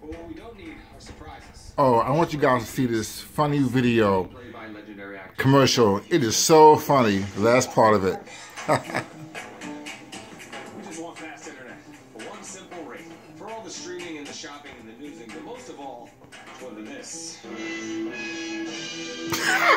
Oh, I want you guys to see this funny video commercial. It is so funny, the last part of it. We just want fast internet for one simple rate. For all the streaming and the shopping and the newsing, but most of all, for the this.